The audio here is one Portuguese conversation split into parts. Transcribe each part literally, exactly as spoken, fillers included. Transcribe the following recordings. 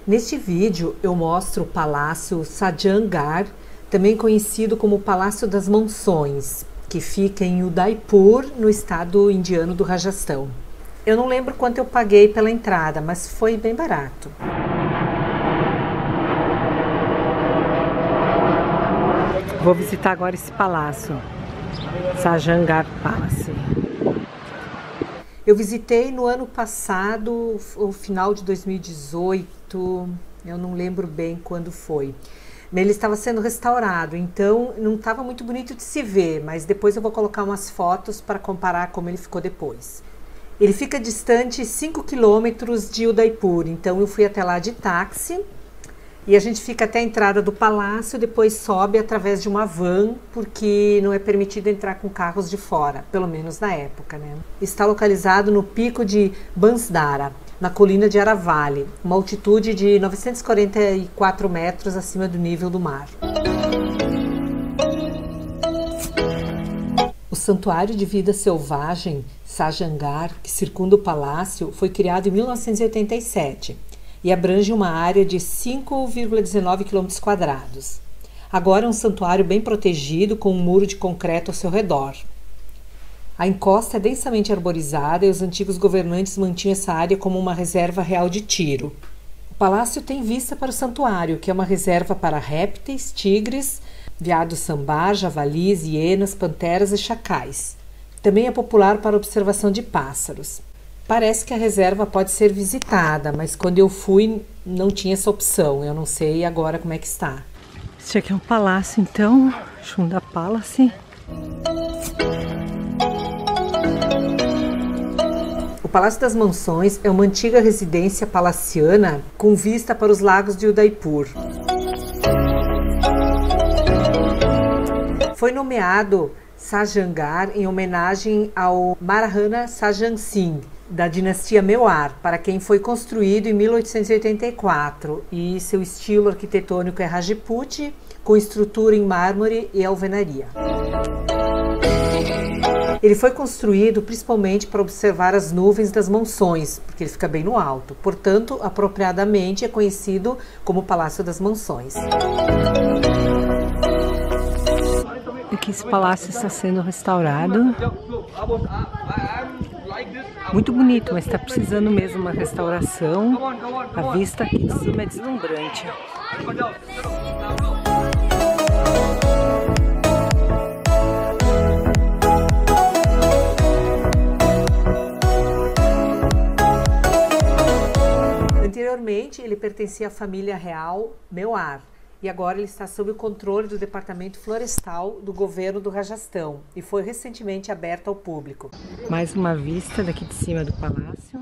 Neste vídeo eu mostro o Palácio Sajangarh, também conhecido como Palácio das Mansões, que fica em Udaipur, no estado indiano do Rajastão. Eu não lembro quanto eu paguei pela entrada, mas foi bem barato. Vou visitar agora esse palácio, Sajangarh Palace. Eu visitei no ano passado, o final de dois mil e dezoito, eu não lembro bem quando foi. Ele estava sendo restaurado, então não estava muito bonito de se ver, mas depois eu vou colocar umas fotos para comparar como ele ficou depois. Ele fica distante cinco quilômetros de Udaipur, então eu fui até lá de táxi. E a gente fica até a entrada do palácio, depois sobe através de uma van, porque não é permitido entrar com carros de fora, pelo menos na época, né? Está localizado no pico de Bansdara, na colina de Aravalli, uma altitude de novecentos e quarenta e quatro metros acima do nível do mar. O Santuário de Vida Selvagem Sajangarh, que circunda o palácio, foi criado em mil novecentos e oitenta e sete. E abrange uma área de cinco vírgula dezenove quilômetros quadrados. Agora é um santuário bem protegido, com um muro de concreto ao seu redor. A encosta é densamente arborizada e os antigos governantes mantinham essa área como uma reserva real de tiro. O palácio tem vista para o santuário, que é uma reserva para répteis, tigres, veados sambar, javalis, hienas, panteras e chacais. Também é popular para observação de pássaros. Parece que a reserva pode ser visitada, mas quando eu fui não tinha essa opção. Eu não sei agora como é que está. Este aqui é um palácio, então, Chunda Palace. O Palácio das Mansões é uma antiga residência palaciana com vista para os lagos de Udaipur. Foi nomeado Sajangarh em homenagem ao Maharaja Sajan Singh, da dinastia Mewar, para quem foi construído em mil oitocentos e oitenta e quatro, e seu estilo arquitetônico é Rajput, com estrutura em mármore e alvenaria. Ele foi construído principalmente para observar as nuvens das mansões, porque ele fica bem no alto, portanto, apropriadamente é conhecido como Palácio das Mansões. Aqui esse palácio está sendo restaurado. Muito bonito, mas está precisando mesmo uma restauração. A vista aqui de cima é deslumbrante. Anteriormente, ele pertencia à família real Mewar. E agora ele está sob o controle do Departamento Florestal do governo do Rajastão e foi recentemente aberto ao público. Mais uma vista daqui de cima do palácio.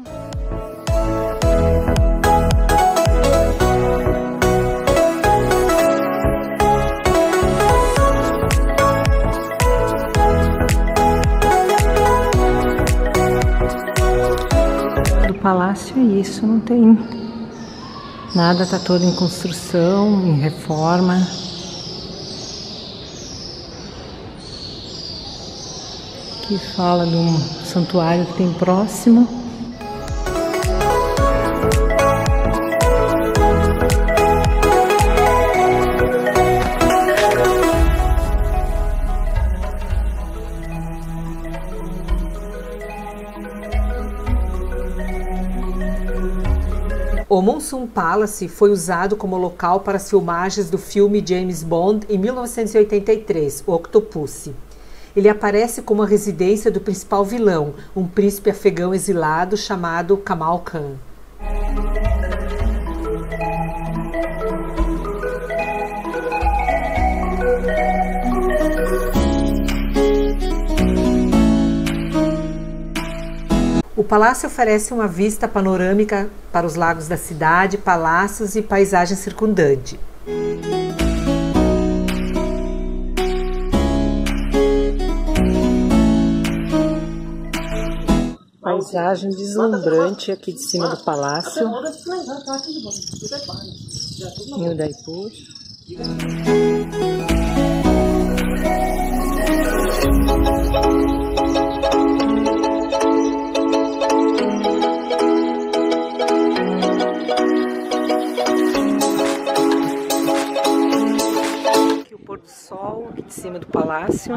Do palácio é isso, não tem nada, está todo em construção, em reforma. Aqui fala de um santuário que tem próximo. O Monsoon Palace foi usado como local para as filmagens do filme James Bond em mil novecentos e oitenta e três, O Octopussy. Ele aparece como a residência do principal vilão, um príncipe afegão exilado chamado Kamal Khan. O palácio oferece uma vista panorâmica para os lagos da cidade, palácios e paisagem circundante. Paisagem deslumbrante aqui de cima do palácio, em Udaipur. pôr do sol aqui de cima do palácio.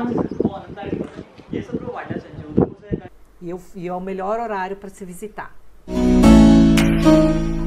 E, eu, e é o melhor horário para se visitar.